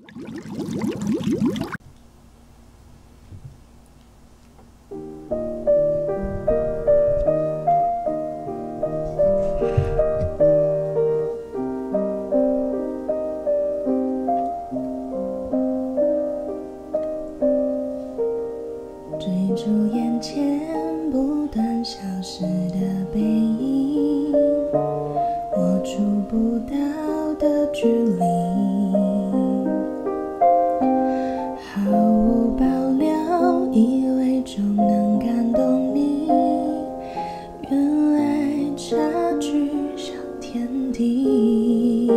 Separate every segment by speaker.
Speaker 1: 追逐眼前不断消失的背影，我触不到的距离，毫无保留，以为就能感动你，原来差距像天地。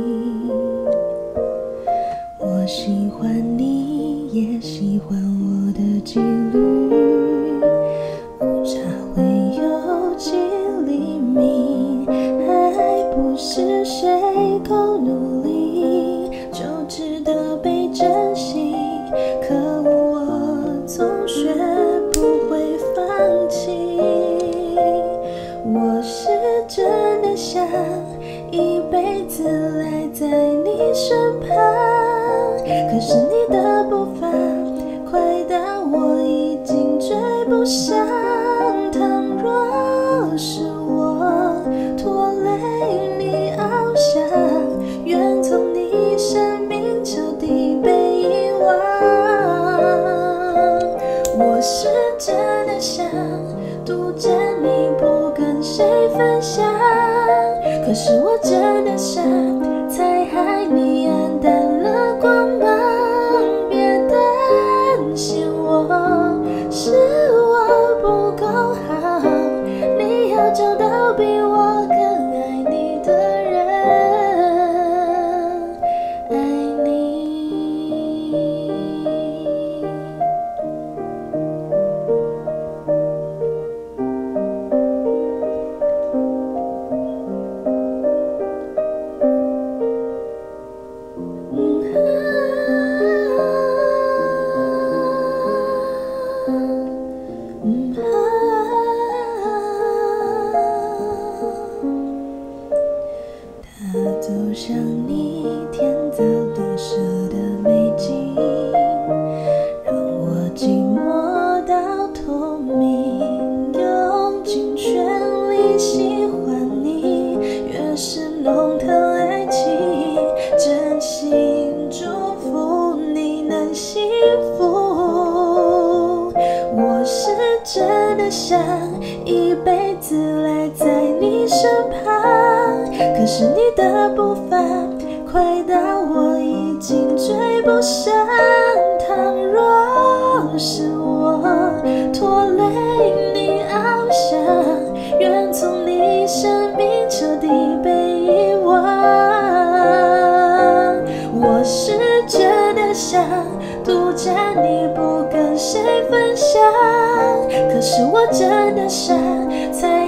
Speaker 1: 我喜欢你，也喜欢我的纪律，误差会有几厘米，还不是谁够努力就值得被珍惜。可我总学不会放弃，我是真的想一辈子赖在你身旁，可是你的步伐快到我已经追不上。倘若是我拖累你翱翔，愿从你生命彻底被遗忘。我是真的想独占你不跟谁分享，可是我真的傻，才害你黯淡了光芒。别担心我，是我不够好，你要找到比我更爱你的人，爱你。它走向你天造地设的美景，让我寂寞到透明，用尽全力喜欢你，越是弄疼爱情，真心祝福你能幸福。我是真的想一辈子赖在你身旁，可是你的步伐快到我已经追不上。倘若是我拖累你翱翔，愿从你生命彻底被遗忘。我是真的想独占你不跟谁分享，可是我真的傻，才